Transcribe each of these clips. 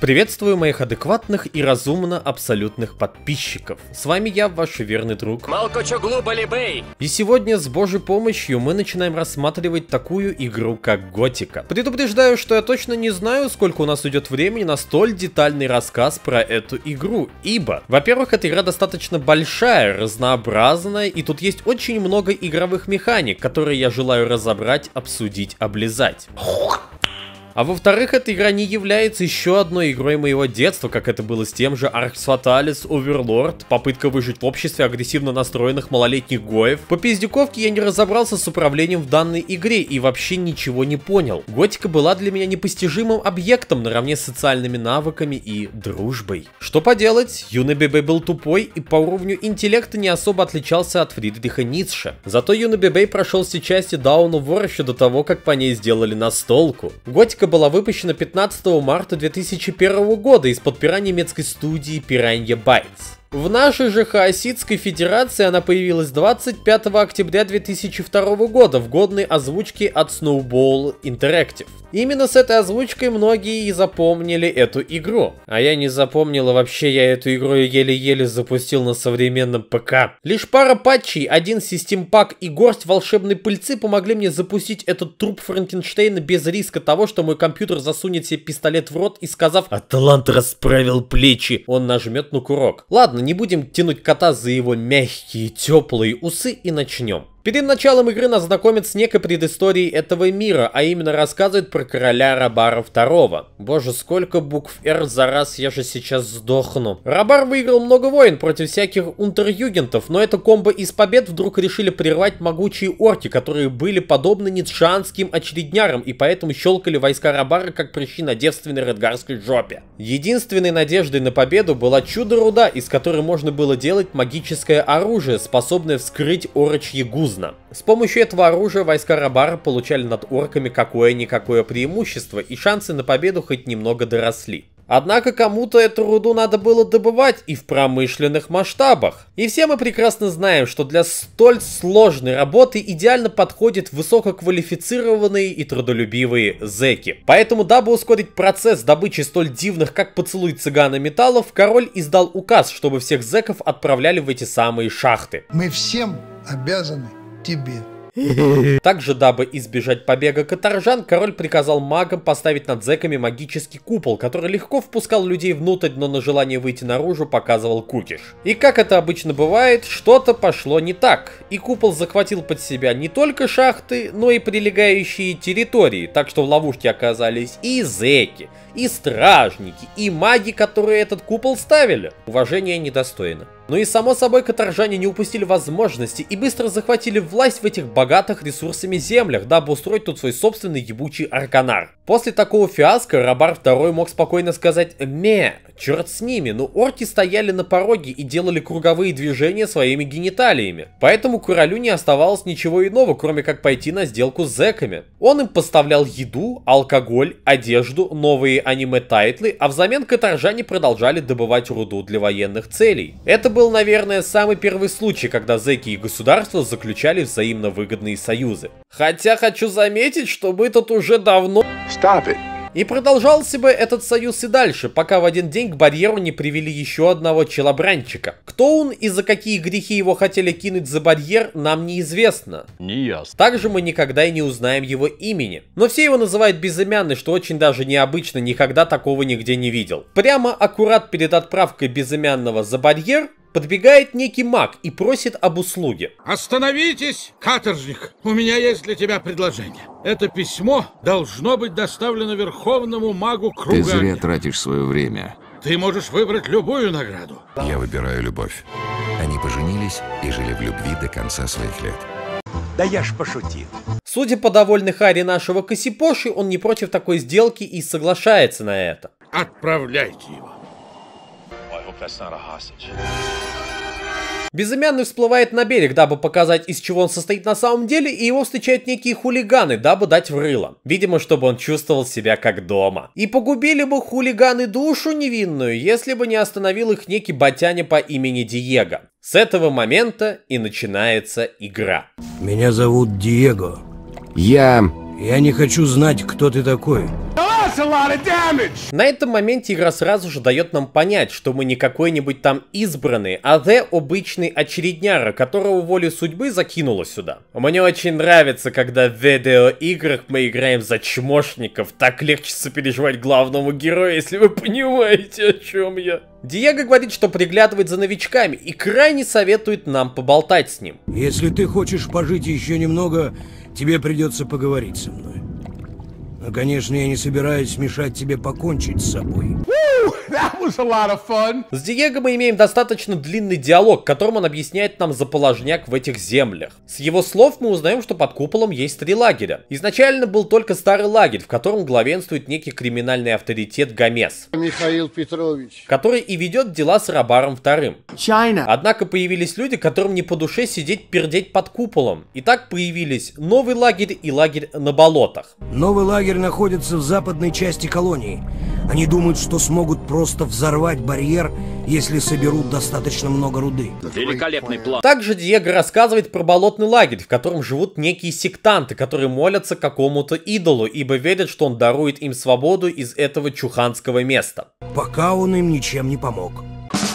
Приветствую моих адекватных и разумно абсолютных подписчиков. С вами я, ваш верный друг. И сегодня с божьей помощью мы начинаем рассматривать такую игру, как Готика. Предупреждаю, что я точно не знаю, сколько у нас уйдет времени на столь детальный рассказ про эту игру. Ибо, во-первых, эта игра достаточно большая, разнообразная, и тут есть очень много игровых механик, которые я желаю разобрать, обсудить, облизать. А во-вторых, эта игра не является еще одной игрой моего детства, как это было с тем же Arx Fatalis Overlord, попытка выжить в обществе агрессивно настроенных малолетних гоев. По пиздюковке я не разобрался с управлением в данной игре и вообще ничего не понял. Готика была для меня непостижимым объектом наравне с социальными навыками и дружбой. Что поделать, юный Бебе был тупой и по уровню интеллекта не особо отличался от Фридриха Ницше. Зато юный Бебе прошел все части Dawn of War еще до того, как по ней сделали настолку. Готика была выпущена 15 марта 2001 года из-под пера немецкой студии Piranha Bytes. В нашей же Хаоситской Федерации она появилась 25 октября 2002 года в годной озвучке от Snowball Interactive. Именно с этой озвучкой многие и запомнили эту игру. А я не запомнила вообще, я эту игру еле-еле запустил на современном ПК. Лишь пара патчей, один System Pack и горсть волшебной пыльцы помогли мне запустить этот труп Франкенштейна без риска того, что мой компьютер засунет себе пистолет в рот и, сказав «Атлант расправил плечи», он нажмет на курок. Ладно, не будем тянуть кота за его мягкие, теплые усы и начнем. Перед началом игры нас знакомят с некой предысторией этого мира, а именно рассказывает про короля Рабара II. Боже, сколько букв R за раз, я же сейчас сдохну. Рабар выиграл много войн против всяких унтерюгентов, но это комбо из побед вдруг решили прервать могучие орки, которые были подобны ницшеанским очереднярам и поэтому щелкали войска Рабара как прыщи на девственной редгарской жопе. Единственной надеждой на победу была чудо-руда, из которой можно было делать магическое оружие, способное вскрыть орочьи гузы. С помощью этого оружия войска Рабара получали над орками какое-никакое преимущество, и шансы на победу хоть немного доросли. Однако кому-то эту руду надо было добывать и в промышленных масштабах. И все мы прекрасно знаем, что для столь сложной работы идеально подходят высококвалифицированные и трудолюбивые зэки. Поэтому, дабы ускорить процесс добычи столь дивных, как поцелуй цыгана металлов, король издал указ, чтобы всех зэков отправляли в эти самые шахты. Мы всем обязаны тебе. Также, дабы избежать побега каторжан, король приказал магам поставить над зэками магический купол, который легко впускал людей внутрь, но на желание выйти наружу показывал кукиш. И как это обычно бывает, что-то пошло не так, и купол захватил под себя не только шахты, но и прилегающие территории, так что в ловушке оказались и зэки, и стражники, и маги, которые этот купол ставили. Уважение недостойно. Ну и само собой каторжане не упустили возможности и быстро захватили власть в этих богатых ресурсами землях, дабы устроить тут свой собственный ебучий арканар. После такого фиаско Рабар II мог спокойно сказать «Ме, черт с ними», но орки стояли на пороге и делали круговые движения своими гениталиями. Поэтому королю не оставалось ничего иного, кроме как пойти на сделку с зэками. Он им поставлял еду, алкоголь, одежду, новые аниме-тайтлы, а взамен каторжане продолжали добывать руду для военных целей. Это был, наверное, самый первый случай, когда зэки и государства заключали взаимно выгодные союзы. Хотя хочу заметить, что мы тут уже давно... И продолжался бы этот союз и дальше, пока в один день к барьеру не привели еще одного челобранчика. Кто он и за какие грехи его хотели кинуть за барьер, нам неизвестно. Также мы никогда и не узнаем его имени. Но все его называют безымянный, что очень даже необычно, никогда такого нигде не видел. Прямо аккурат перед отправкой безымянного за барьер подбегает некий маг и просит об услуге. Остановитесь, каторжник! У меня есть для тебя предложение. Это письмо должно быть доставлено верховному магу Кругани. Ты зря тратишь свое время. Ты можешь выбрать любую награду. Я выбираю любовь. Они поженились и жили в любви до конца своих лет. Да я ж пошутил. Судя по довольной харе нашего Косипоши, он не против такой сделки и соглашается на это. Отправляйте его. Безымянный всплывает на берег, дабы показать, из чего он состоит на самом деле, и его встречают некие хулиганы, дабы дать в рыло. Видимо, чтобы он чувствовал себя как дома. И погубили бы хулиганы душу невинную, если бы не остановил их некий ботяня по имени Диего. С этого момента и начинается игра. Меня зовут Диего. Я не хочу знать, кто ты такой. На этом моменте игра сразу же дает нам понять, что мы не какой-нибудь там избранный, а обычный очередняра, которого волей судьбы закинуло сюда. Мне очень нравится, когда в видеоиграх мы играем за чмошников. Так легче сопереживать главному герою, если вы понимаете, о чем я. Диего говорит, что приглядывает за новичками и крайне советует нам поболтать с ним. Если ты хочешь пожить еще немного, тебе придется поговорить со мной. Но, конечно, я не собираюсь мешать тебе покончить с собой. С Диего мы имеем достаточно длинный диалог, которым он объясняет нам заположняк в этих землях. С его слов мы узнаем, что под куполом есть 3 лагеря. Изначально был только старый лагерь, в котором главенствует некий криминальный авторитет Гомес, Михаил Петрович, который и ведет дела с Робаром II. Однако появились люди, которым не по душе сидеть пердеть под куполом. И так появились новый лагерь и лагерь на болотах. Новый лагерь находится в западной части колонии. Они думают, что смогут просто взорвать барьер, если соберут достаточно много руды. Великолепный план. Также Диего рассказывает про болотный лагерь, в котором живут некие сектанты, которые молятся какому-то идолу, ибо верят, что он дарует им свободу из этого чуханского места. Пока он им ничем не помог.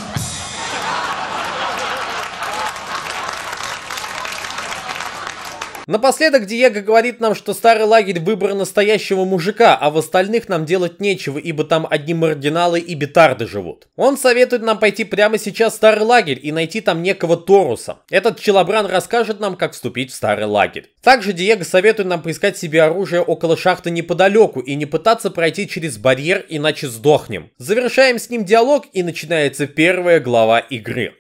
Напоследок Диего говорит нам, что старый лагерь выбор настоящего мужика, а в остальных нам делать нечего, ибо там одни маргиналы и бетарды живут. Он советует нам пойти прямо сейчас в старый лагерь и найти там некого Торуса. Этот челобран расскажет нам, как вступить в старый лагерь. Также Диего советует нам поискать себе оружие около шахты неподалеку и не пытаться пройти через барьер, иначе сдохнем. Завершаем с ним диалог и начинается первая глава игры.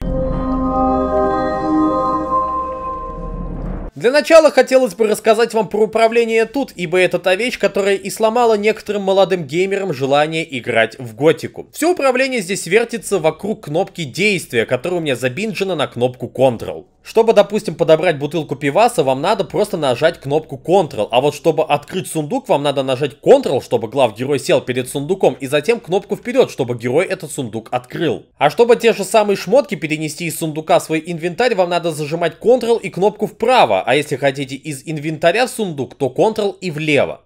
Для начала хотелось бы рассказать вам про управление тут, ибо это та вещь, которая и сломала некоторым молодым геймерам желание играть в готику. Все управление здесь вертится вокруг кнопки действия, которая у меня забинджена на кнопку Ctrl. Чтобы, допустим, подобрать бутылку пиваса, вам надо просто нажать кнопку Ctrl, а вот чтобы открыть сундук, вам надо нажать Ctrl, чтобы главгерой сел перед сундуком, и затем кнопку вперед, чтобы герой этот сундук открыл. А чтобы те же самые шмотки перенести из сундука в свой инвентарь, вам надо зажимать Ctrl и кнопку вправо, а если хотите из инвентаря в сундук, то Ctrl и влево.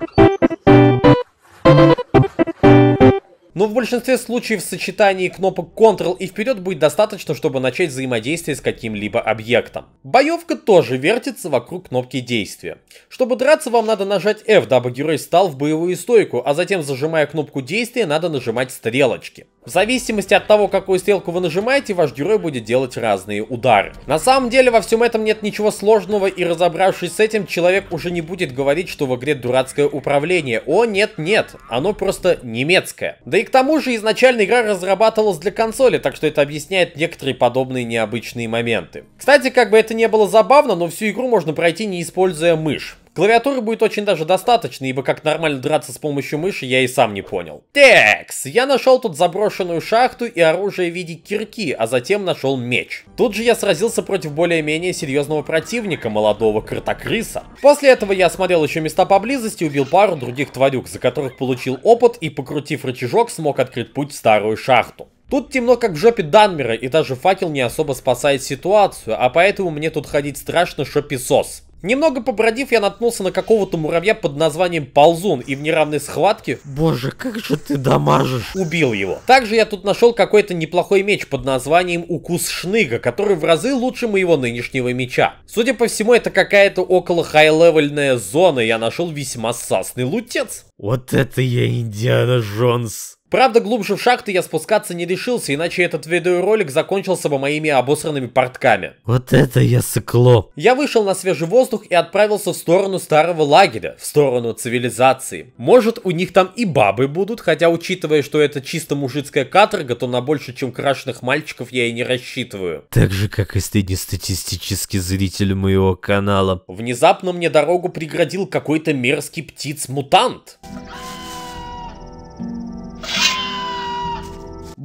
Но в большинстве случаев в сочетании кнопок Ctrl и вперед будет достаточно, чтобы начать взаимодействие с каким-либо объектом. Боевка тоже вертится вокруг кнопки действия. Чтобы драться, вам надо нажать F, дабы герой встал в боевую стойку, а затем, зажимая кнопку действия, надо нажимать стрелочки. В зависимости от того, какую стрелку вы нажимаете, ваш герой будет делать разные удары. На самом деле во всем этом нет ничего сложного, и разобравшись с этим, человек уже не будет говорить, что в игре дурацкое управление. О, нет, оно просто немецкое. Да и к тому же изначально игра разрабатывалась для консоли, так что это объясняет некоторые подобные необычные моменты. Кстати, как бы это ни было забавно, но всю игру можно пройти, не используя мышь. Клавиатуры будет очень даже достаточно, ибо как нормально драться с помощью мыши я и сам не понял. Текс, я нашел тут заброшенную шахту и оружие в виде кирки, а затем нашел меч. Тут же я сразился против более-менее серьезного противника, молодого кротокрыса. После этого я осмотрел еще места поблизости, убил пару других тварюк, за которых получил опыт и, покрутив рычажок, смог открыть путь в старую шахту. Тут темно как в жопе Данмера, и даже факел не особо спасает ситуацию, а поэтому мне тут ходить страшно шописос. Немного побродив, я наткнулся на какого-то муравья под названием Ползун, и в неравной схватке, боже, как же ты дамажишь, убил его. Также я тут нашел какой-то неплохой меч под названием Укус Шныга, который в разы лучше моего нынешнего меча. Судя по всему, это какая-то около хай-левельная зона, и я нашел весьма сасный лутец. Вот это я Индиана Джонс. Правда, глубже в шахты я спускаться не решился, иначе этот видеоролик закончился бы моими обосранными портками. Вот это я сыкло. Я вышел на свежий воздух и отправился в сторону старого лагеря, в сторону цивилизации. Может, у них там и бабы будут, хотя, учитывая, что это чисто мужицкая каторга, то на больше, чем крашеных мальчиков, я и не рассчитываю. Так же, как и среднестатистический зритель моего канала. Внезапно мне дорогу преградил какой-то мерзкий птиц-мутант.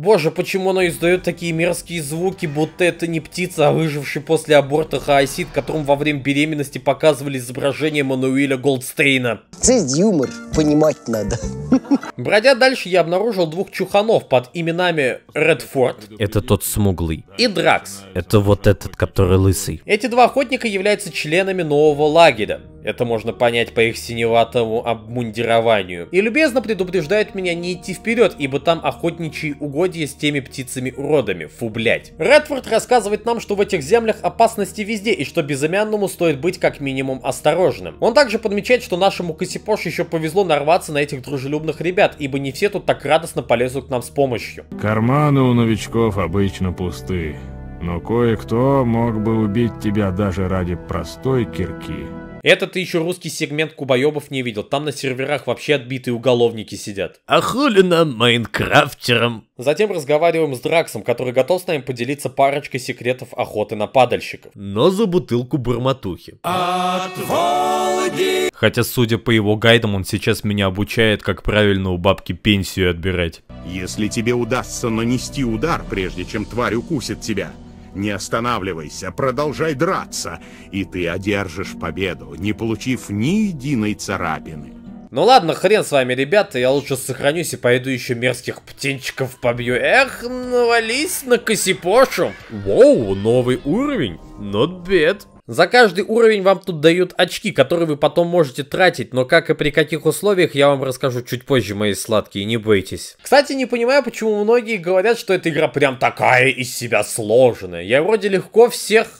Боже, почему оно издает такие мерзкие звуки, будто это не птица, а выживший после аборта хаосит, которому во время беременности показывали изображение Мануэля Голдстейна. Это юмор, понимать надо. Бродя дальше, я обнаружил двух чуханов под именами Редфорд. Это тот смуглый. И Дракс. Это вот этот, который лысый. Эти два охотника являются членами нового лагеря. Это можно понять по их синеватому обмундированию. И любезно предупреждают меня не идти вперед, ибо там охотничьи угодья с теми птицами-уродами. Фу, блять. Редфорд рассказывает нам, что в этих землях опасности везде, и что безымянному стоит быть как минимум осторожным. Он также подмечает, что нашему Косипош еще повезло нарваться на этих дружелюбных ребят, ибо не все тут так радостно полезут к нам с помощью. Карманы у новичков обычно пусты, но кое-кто мог бы убить тебя даже ради простой кирки. Это ты еще русский сегмент кубоебов не видел. Там на серверах вообще отбитые уголовники сидят. А хули нам, майнкрафтерам? Затем разговариваем с Драксом, который готов с нами поделиться парочкой секретов охоты на падальщиков. Но за бутылку бормотухи. Хотя, судя по его гайдам, он сейчас меня обучает, как правильно у бабки пенсию отбирать. Если тебе удастся нанести удар, прежде чем тварь укусит тебя, не останавливайся, продолжай драться, и ты одержишь победу, не получив ни единой царапины. Ну ладно, хрен с вами, ребята, я лучше сохранюсь и пойду еще мерзких птенчиков побью. Эх, навались на Косипошу. Воу, новый уровень. Not bad. За каждый уровень вам тут дают очки, которые вы потом можете тратить, но как и при каких условиях, я вам расскажу чуть позже, мои сладкие, не бойтесь. Кстати, не понимаю, почему многие говорят, что эта игра прям такая из себя сложная. Я вроде легко всех...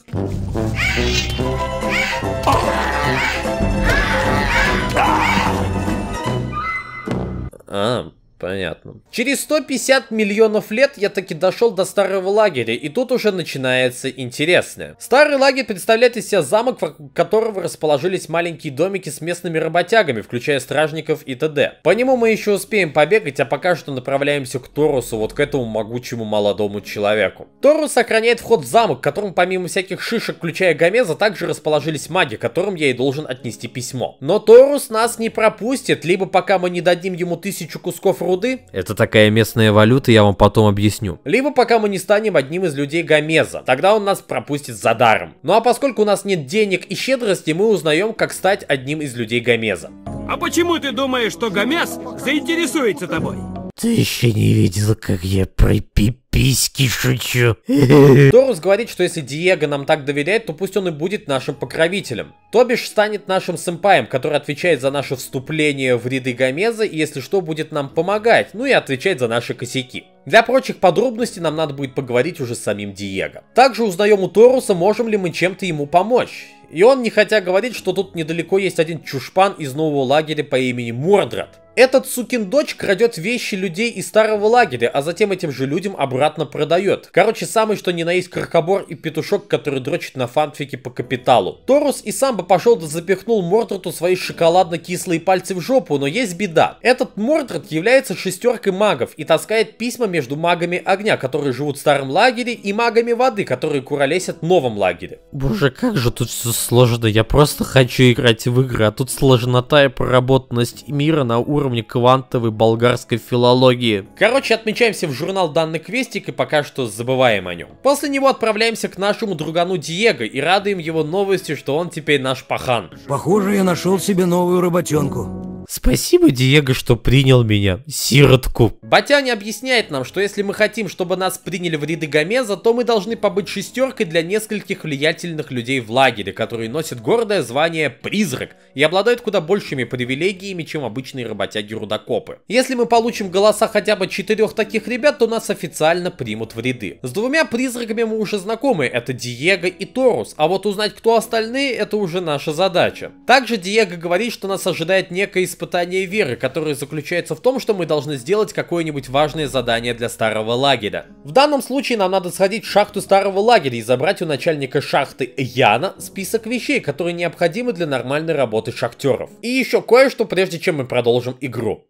Понятно. Через 150 миллионов лет я таки дошел до старого лагеря, и тут уже начинается интересное. Старый лагерь представляет из себя замок, в котором расположились маленькие домики с местными работягами, включая стражников и т.д. По нему мы еще успеем побегать, а пока что направляемся к Торусу, вот к этому могучему молодому человеку. Торус охраняет вход в замок, в котором помимо всяких шишек, включая Гомеза, также расположились маги, которым я и должен отнести письмо. Но Торус нас не пропустит, либо пока мы не дадим ему 1000 кусков руды. Это такая местная валюта, я вам потом объясню. Либо пока мы не станем одним из людей Гомеза. Тогда он нас пропустит за даром. Ну а поскольку у нас нет денег и щедрости, мы узнаем, как стать одним из людей Гомеза. А почему ты думаешь, что Гомез заинтересуется тобой? Ты еще не видел, как я про пиписьки шучу. Торус говорит, что если Диего нам так доверяет, то пусть он и будет нашим покровителем. То бишь станет нашим сэмпаем, который отвечает за наше вступление в ряды Гомеза и если что будет нам помогать, ну и отвечать за наши косяки. Для прочих подробностей нам надо будет поговорить уже с самим Диего. Также узнаем у Торуса, можем ли мы чем-то ему помочь. И он нехотя говорит, что тут недалеко есть один чушпан из нового лагеря по имени Мордред. Этот сукин дочь крадет вещи людей из старого лагеря, а затем этим же людям обратно продает. Короче, самый что ни на есть крокобор и петушок, который дрочит на фанфике по капиталу. Торус и сам бы пошел да запихнул Мордреду свои шоколадно-кислые пальцы в жопу, но есть беда. Этот Мордред является шестеркой магов и таскает письма между магами огня, которые живут в старом лагере, и магами воды, которые куролесят в новом лагере. Боже, как же тут все сложно, я просто хочу играть в игры, а тут сложнота и проработанность мира на уровне квантовой болгарской филологии. Короче, отмечаемся в журнал данный квестик и пока что забываем о нем. После него отправляемся к нашему другану Диего и радуем его новостью, что он теперь наш пахан. Похоже, я нашел себе новую работенку. Спасибо, Диего, что принял меня, сиротку. Батяня объясняет нам, что если мы хотим, чтобы нас приняли в ряды Гомеза, то мы должны побыть шестеркой для нескольких влиятельных людей в лагере, которые носят гордое звание «Призрак» и обладают куда большими привилегиями, чем обычные работяги-рудокопы. Если мы получим голоса хотя бы 4 таких ребят, то нас официально примут в ряды. С 2 призраками мы уже знакомы, это Диего и Торус, а вот узнать, кто остальные, это уже наша задача. Также Диего говорит, что нас ожидает некое испытание веры, которое заключается в том, что мы должны сделать какое-нибудь важное задание для старого лагеря. В данном случае нам надо сходить в шахту старого лагеря и забрать у начальника шахты Яна список вещей, которые необходимы для нормальной работы шахтеров. И еще кое-что, прежде чем мы продолжим игру.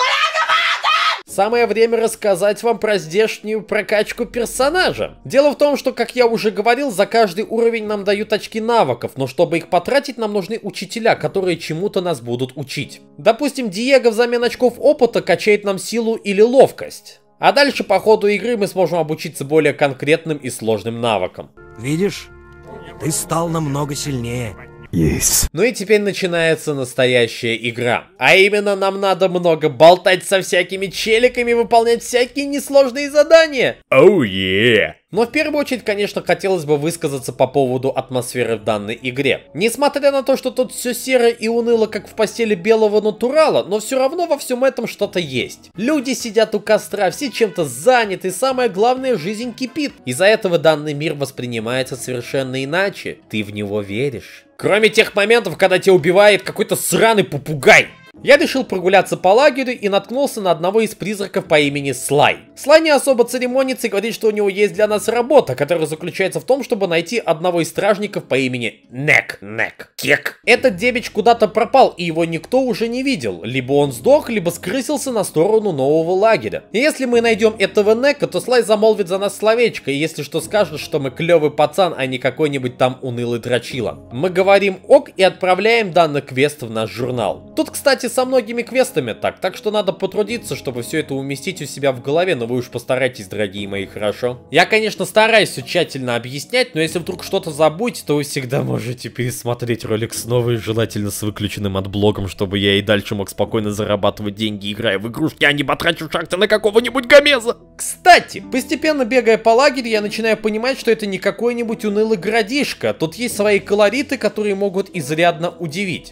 Самое время рассказать вам про здешнюю прокачку персонажа. Дело в том, что, как я уже говорил, за каждый уровень нам дают очки навыков, но чтобы их потратить, нам нужны учителя, которые чему-то нас будут учить. Допустим, Диего взамен очков опыта качает нам силу или ловкость. А дальше по ходу игры мы сможем обучиться более конкретным и сложным навыкам. Видишь? Ты стал намного сильнее. Есть. Ну и теперь начинается настоящая игра. А именно, нам надо много болтать со всякими челиками, выполнять всякие несложные задания. Оу, е! Но в первую очередь, конечно, хотелось бы высказаться по поводу атмосферы в данной игре. Несмотря на то, что тут все серо и уныло, как в постели белого натурала, но все равно во всем этом что-то есть. Люди сидят у костра, все чем-то заняты, и самое главное, жизнь кипит. Из-за этого данный мир воспринимается совершенно иначе. Ты в него веришь. Кроме тех моментов, когда тебя убивает какой-то сраный попугай. Я решил прогуляться по лагерю и наткнулся на одного из призраков по имени Слай. Слай не особо церемонится и говорит, что у него есть для нас работа, которая заключается в том, чтобы найти одного из стражников по имени Кек. Этот дебич куда-то пропал, и его никто уже не видел. Либо он сдох, либо скрысился на сторону нового лагеря. И если мы найдем этого Нека, то Слай замолвит за нас словечко, и если что скажет, что мы клевый пацан, а не какой-нибудь там унылый дрочила. Мы говорим ок и отправляем данный квест в наш журнал. Тут, кстати, со многими квестами так что надо потрудиться, чтобы все это уместить у себя в голове, но вы уж постарайтесь, дорогие мои, хорошо? Я, конечно, стараюсь все тщательно объяснять, но если вдруг что-то забудете, то вы всегда можете пересмотреть ролик снова и желательно с выключенным отблоком, чтобы я и дальше мог спокойно зарабатывать деньги, играя в игрушки, а не потрачу шахты на какого-нибудь гомеза. Кстати, постепенно бегая по лагерю, я начинаю понимать, что это не какой-нибудь унылый городишко. Тут есть свои колориты, которые могут изрядно удивить.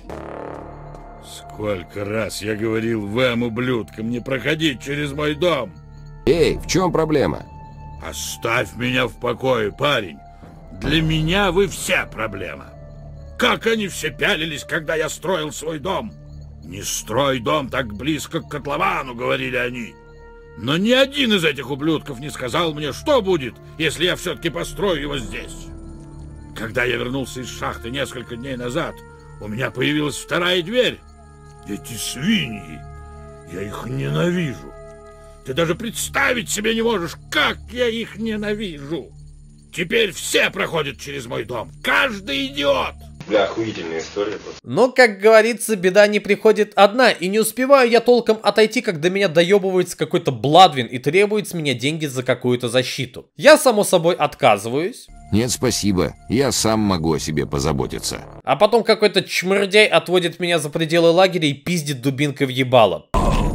Сколько раз я говорил вам, ублюдкам, не проходить через мой дом. Эй, в чем проблема? Оставь меня в покое, парень. Для меня вы вся проблема. Как они все пялились, когда я строил свой дом. Не строй дом так близко к котловану, говорили они. Но ни один из этих ублюдков не сказал мне, что будет, если я все-таки построю его здесь. Когда я вернулся из шахты несколько дней назад, у меня появилась вторая дверь. Эти свиньи, я их ненавижу. Ты даже представить себе не можешь, как я их ненавижу. Теперь все проходят через мой дом, каждый идиот. Бля, охуительная история просто. Но, как говорится, беда не приходит одна, и не успеваю я толком отойти, как до меня доебывается какой-то Бладвин и требует с меня деньги за какую-то защиту. Я, само собой, отказываюсь. Нет, спасибо. Я сам могу о себе позаботиться. А потом какой-то чмырдяй отводит меня за пределы лагеря и пиздит дубинкой в ебало.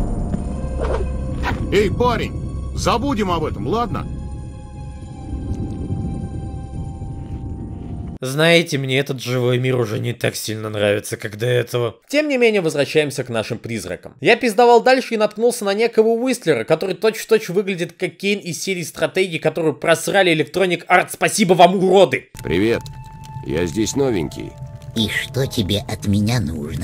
Эй, парень, забудем об этом, ладно? Знаете, мне этот живой мир уже не так сильно нравится, как до этого. Тем не менее, возвращаемся к нашим призракам. Я пиздовал дальше и наткнулся на некого Уистлера, который точь-в-точь выглядит как Кейн из серии стратегий, которую просрали Electronic Arts. Спасибо вам, уроды! Привет, я здесь новенький. И что тебе от меня нужно?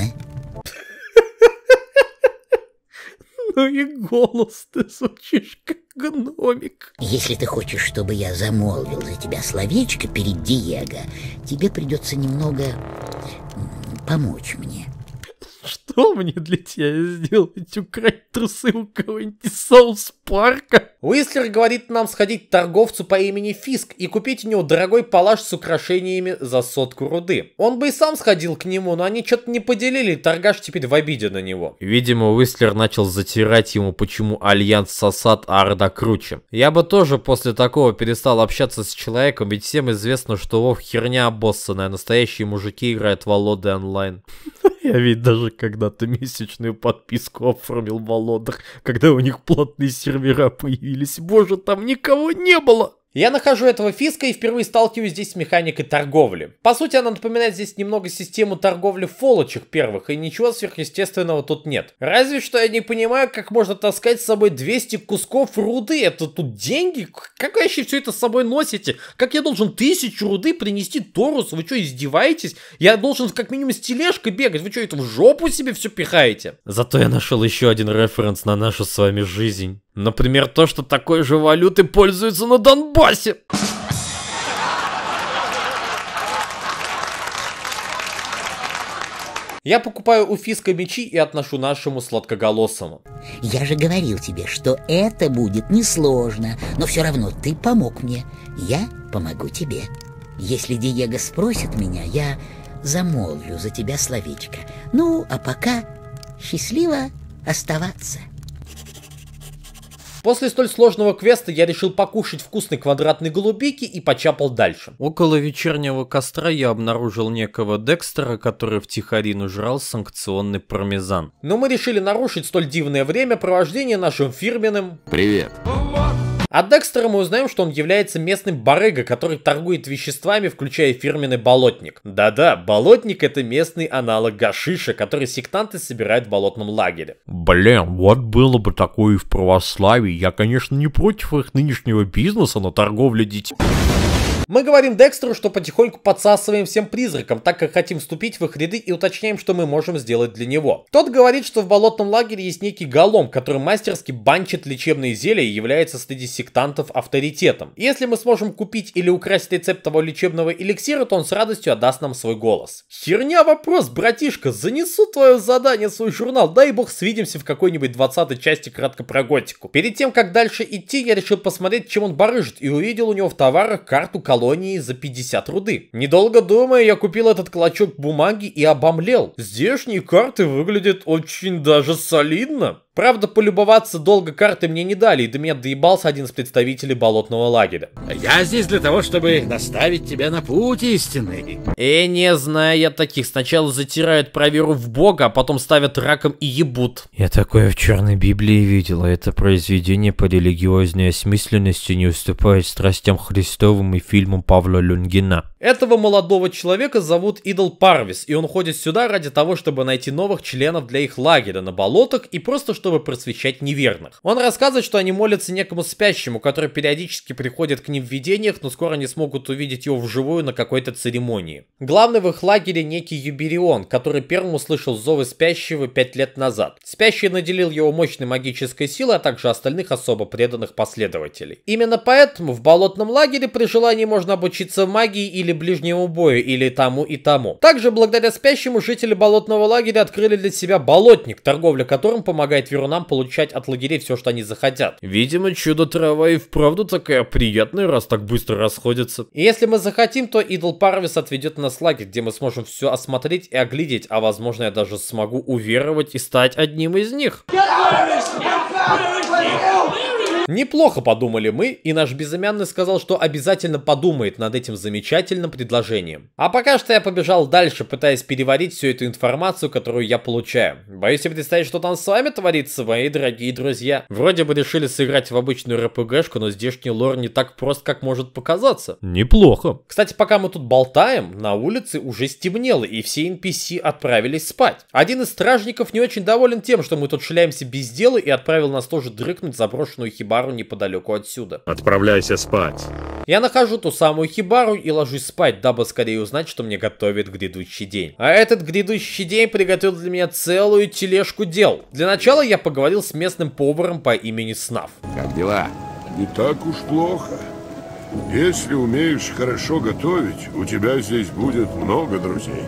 Ну и голос ты звучишь как гномик. Если ты хочешь, чтобы я замолвил за тебя словечко перед Диего, тебе придется немного помочь мне. Что мне для тебя сделать? Украсть трусы у кого-нибудь из Саус Парка? Уистлер говорит нам сходить к торговцу по имени Фиск и купить у него дорогой палаш с украшениями за 100 руды. Он бы и сам сходил к нему, но они что-то не поделили, и торгаш теперь в обиде на него. Видимо, Уистлер начал затирать ему, почему Альянс сосат, а Орда круче. Я бы тоже после такого перестал общаться с человеком, ведь всем известно, что Вов херня обоссанная, настоящие мужики играют в Володы онлайн. Я ведь даже когда-то месячную подписку оформил в Володах, когда у них платные сервера появились. Боже, там никого не было! Я нахожу этого Фиска и впервые сталкиваюсь здесь с механикой торговли. По сути, она напоминает здесь немного систему торговли фолочек первых, и ничего сверхъестественного тут нет. Разве что я не понимаю, как можно таскать с собой 200 кусков руды. Это тут деньги? Как вы вообще все это с собой носите? Как я должен 1000 руды принести Торус? Вы что, издеваетесь? Я должен как минимум с тележкой бегать. Вы что, это в жопу себе все пихаете? Зато я нашел еще один референс на нашу с вами жизнь. Например, то, что такой же валютой пользуются на Донбассе. Я покупаю у Фиска мечи и отношу нашему сладкоголосому. Я же говорил тебе, что это будет несложно, но все равно ты помог мне. Я помогу тебе. Если Диего спросит меня, я замолвлю за тебя словечко. Ну, а пока счастливо оставаться. После столь сложного квеста я решил покушать вкусной квадратной голубики и почапал дальше. Около вечернего костра я обнаружил некого Декстера, который втихарину жрал санкционный пармезан. Но мы решили нарушить столь дивное времяпровождение нашим фирменным... Привет. От Декстера мы узнаем, что он является местным барыга, который торгует веществами, включая фирменный болотник. Да-да, болотник — это местный аналог гашиша, который сектанты собирают в болотном лагере. Блин, вот было бы такое и в православии. Я, конечно, не против их нынешнего бизнеса, но торговля детьми... Мы говорим Декстеру, что потихоньку подсасываем всем призракам, так как хотим вступить в их ряды и уточняем, что мы можем сделать для него. Тот говорит, что в болотном лагере есть некий голом, который мастерски банчит лечебные зелья и является среди сектантов авторитетом. И если мы сможем купить или украсть рецепт того лечебного эликсира, то он с радостью отдаст нам свой голос. Херня вопрос, братишка, занесу твое задание в свой журнал, дай бог свидимся в какой-нибудь 20-й части кратко про готику. Перед тем, как дальше идти, я решил посмотреть, чем он барыжит, и увидел у него в товарах карту колонии за 50 руды. Недолго думая, я купил этот клочок бумаги и обомлел. Здешние карты выглядят очень даже солидно. Правда, полюбоваться долго карты мне не дали, и до меня доебался один из представителей болотного лагеря. Я здесь для того, чтобы наставить тебя на путь истинный. Не знаю я таких. Сначала затирают про веру в Бога, а потом ставят раком и ебут. Я такое в Черной Библии видел. Это произведение по религиозной осмысленности не уступает страстям Христовым и фильмам Павла Лунгина. Этого молодого человека зовут Идол Парвис, и он ходит сюда ради того, чтобы найти новых членов для их лагеря на болотах и просто чтобы просвещать неверных. Он рассказывает, что они молятся некому спящему, который периодически приходит к ним в видениях, но скоро не смогут увидеть его вживую на какой-то церемонии. Главный в их лагере некий Юберион, который первым услышал зовы спящего 5 лет назад. Спящий наделил его мощной магической силой, а также остальных особо преданных последователей. Именно поэтому в болотном лагере при желании можно обучиться магии или ближнему бою, или тому и тому. Также благодаря спящему жители болотного лагеря открыли для себя болотник, торговля которым помогает верунам получать от лагерей все, что они захотят. Видимо, чудо-трава и вправду такая приятная, раз так быстро расходится. И если мы захотим, то Идол Парвис отведет нас в лагерь, где мы сможем все осмотреть и оглядеть, а возможно я даже смогу уверовать и стать одним из них. Неплохо подумали мы, и наш безымянный сказал, что обязательно подумает над этим замечательным предложением. А пока что я побежал дальше, пытаясь переварить всю эту информацию, которую я получаю. Боюсь себе представить, что там с вами творится, мои дорогие друзья. Вроде бы решили сыграть в обычную РПГшку, но здешний лор не так прост, как может показаться. Неплохо. Кстати, пока мы тут болтаем, на улице уже стемнело, и все NPC отправились спать. Один из стражников не очень доволен тем, что мы тут шляемся без дела, и отправил нас тоже дрыхнуть в заброшенную хибару неподалеку отсюда. Отправляйся спать. Я нахожу ту самую хибару и ложусь спать, дабы скорее узнать, что мне готовит грядущий день. А этот грядущий день приготовил для меня целую тележку дел. Для начала я поговорил с местным поваром по имени Снаф. Как дела? Не так уж плохо. Если умеешь хорошо готовить, у тебя здесь будет много друзей.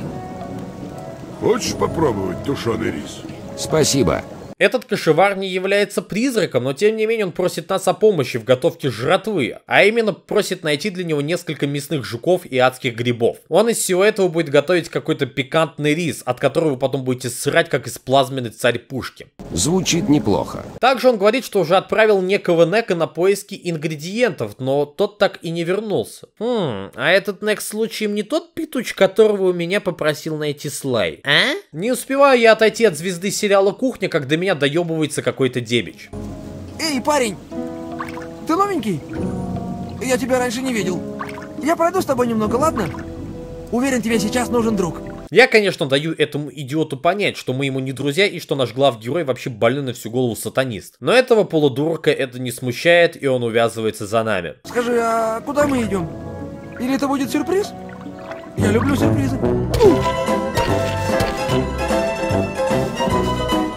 Хочешь попробовать тушеный рис? Спасибо. Этот кошевар не является призраком, но тем не менее он просит нас о помощи в готовке жратвы, а именно просит найти для него несколько мясных жуков и адских грибов. Он из всего этого будет готовить какой-то пикантный рис, от которого вы потом будете срать, как из плазменной царь-пушки. Звучит неплохо. Также он говорит, что уже отправил некого Нека на поиски ингредиентов, но тот так и не вернулся. А этот Нек случаем не тот питуч, которого у меня попросил найти Слай? А? Не успеваю я отойти от звезды сериала «Кухня», как до меня доебывается какой-то дебич. Эй, парень! Ты новенький? Я тебя раньше не видел. Я пройду с тобой немного, ладно? Уверен, тебе сейчас нужен друг. Я, конечно, даю этому идиоту понять, что мы ему не друзья и что наш главгерой вообще больной на всю голову сатанист. Но этого полудурка это не смущает, и он увязывается за нами. Скажи, а куда мы идем? Или это будет сюрприз? Я люблю сюрпризы.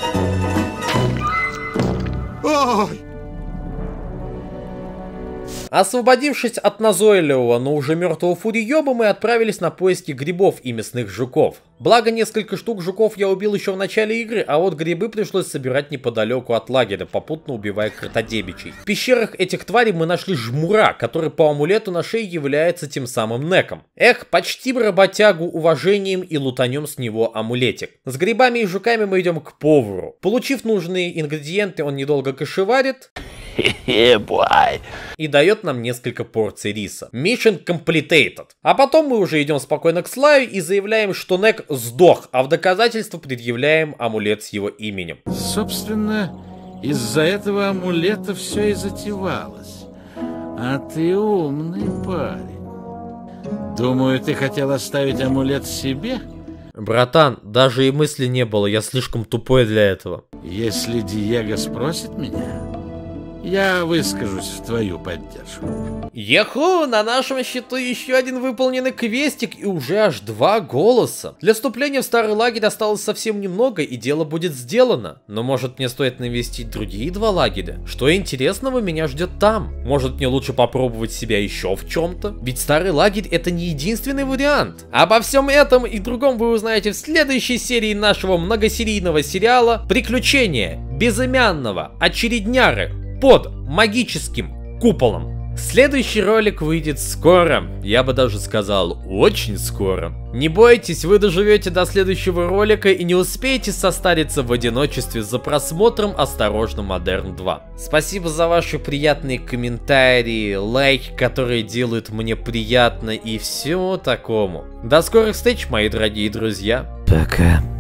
Ой! Освободившись от назойливого, но уже мертвого фуриёба, мы отправились на поиски грибов и мясных жуков. Благо, несколько штук жуков я убил еще в начале игры, а вот грибы пришлось собирать неподалеку от лагеря, попутно убивая кротодебичей. В пещерах этих тварей мы нашли жмура, который по амулету на шее является тем самым неком. Эх, почтим работягу уважением и лутанем с него амулетик. С грибами и жуками мы идем к повару. Получив нужные ингредиенты, он недолго кашеварит и дает нам несколько порций риса. Mission completed. А потом мы уже идем спокойно к Слаю и заявляем, что Нек сдох, а в доказательство предъявляем амулет с его именем. Собственно, из-за этого амулета все и затевалось. А ты умный парень. Думаю, ты хотел оставить амулет себе? Братан, даже и мысли не было, я слишком тупой для этого. Если Диего спросит меня, я выскажусь в твою поддержку. Еху, на нашем счету еще один выполненный квестик и уже аж 2 голоса. Для вступления в старый лагерь осталось совсем немного и дело будет сделано. Но может мне стоит навестить другие 2 лагеря? Что интересного меня ждет там? Может мне лучше попробовать себя еще в чем-то? Ведь старый лагерь это не единственный вариант. Обо всем этом и другом вы узнаете в следующей серии нашего многосерийного сериала «Приключения безымянного очередняры под магическим куполом». Следующий ролик выйдет скоро, я бы даже сказал, очень скоро. Не бойтесь, вы доживете до следующего ролика и не успеете состариться в одиночестве за просмотром «Осторожно, Модерн 2». Спасибо за ваши приятные комментарии, лайки, которые делают мне приятно и всему такому. До скорых встреч, мои дорогие друзья. Пока.